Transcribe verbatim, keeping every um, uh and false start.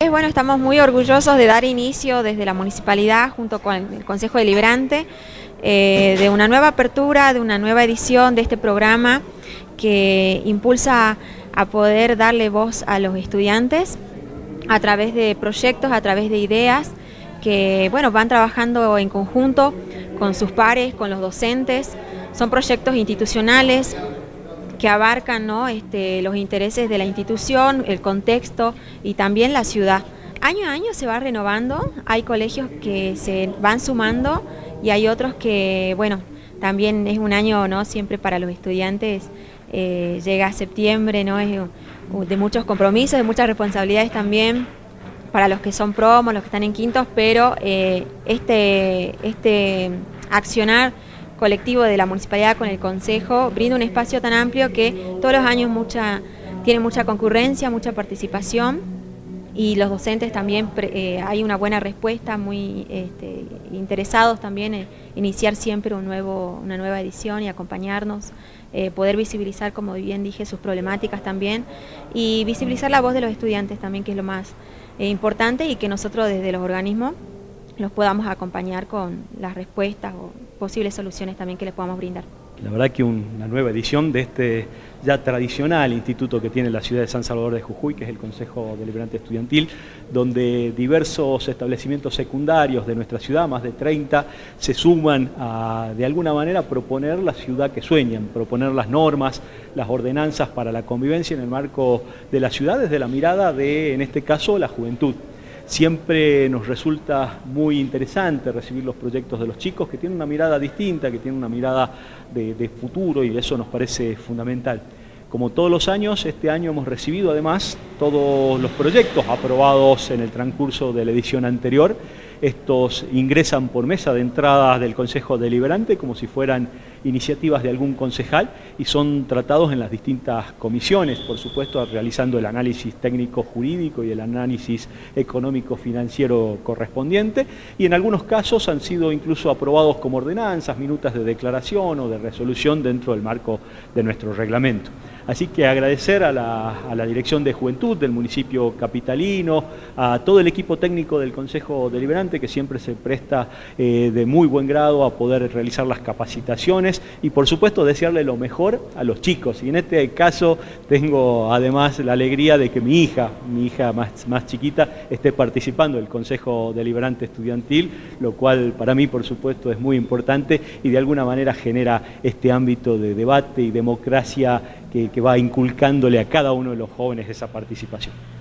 Entonces, bueno, estamos muy orgullosos de dar inicio desde la municipalidad, junto con el Consejo Deliberante, eh, de una nueva apertura, de una nueva edición de este programa que impulsa a poder darle voz a los estudiantes a través de proyectos, a través de ideas que, bueno, van trabajando en conjunto con sus pares, con los docentes. Son proyectos institucionales que abarcan, ¿no?, este, los intereses de la institución, el contexto y también la ciudad. Año a año se va renovando, hay colegios que se van sumando y hay otros que, bueno, también es un año, ¿no?, siempre para los estudiantes, eh, llega septiembre, ¿no?, es de muchos compromisos, de muchas responsabilidades también para los que son promos, los que están en quintos, pero eh, este, este accionar colectivo de la municipalidad con el consejo brinda un espacio tan amplio que todos los años mucha, tiene mucha concurrencia, mucha participación, y los docentes también eh, hay una buena respuesta, muy este, interesados también en iniciar siempre un nuevo, una nueva edición y acompañarnos, eh, poder visibilizar, como bien dije, sus problemáticas también, y visibilizar la voz de los estudiantes también, que es lo más eh, importante, y que nosotros desde los organismos los podamos acompañar con las respuestas o posibles soluciones también que les podamos brindar. La verdad que una nueva edición de este ya tradicional instituto que tiene la ciudad de San Salvador de Jujuy, que es el Consejo Deliberante Estudiantil, donde diversos establecimientos secundarios de nuestra ciudad, más de treinta, se suman a, de alguna manera, proponer la ciudad que sueñan, proponer las normas, las ordenanzas para la convivencia en el marco de la ciudad desde la mirada de, en este caso, la juventud. Siempre nos resulta muy interesante recibir los proyectos de los chicos que tienen una mirada distinta, que tienen una mirada de, de futuro, y eso nos parece fundamental. Como todos los años, este año hemos recibido además todos los proyectos aprobados en el transcurso de la edición anterior. Estos ingresan por mesa de entrada del Consejo Deliberante como si fueran iniciativas de algún concejal y son tratados en las distintas comisiones, por supuesto realizando el análisis técnico-jurídico y el análisis económico-financiero correspondiente, y en algunos casos han sido incluso aprobados como ordenanzas, minutas de declaración o de resolución dentro del marco de nuestro reglamento. Así que agradecer a la, a la Dirección de Juventud del municipio capitalino, a todo el equipo técnico del Consejo Deliberante, que siempre se presta eh, de muy buen grado a poder realizar las capacitaciones, y por supuesto desearle lo mejor a los chicos. Y en este caso tengo además la alegría de que mi hija, mi hija más, más chiquita, esté participando del Consejo Deliberante Estudiantil, lo cual para mí por supuesto es muy importante y de alguna manera genera este ámbito de debate y democracia que, que va inculcándole a cada uno de los jóvenes esa participación.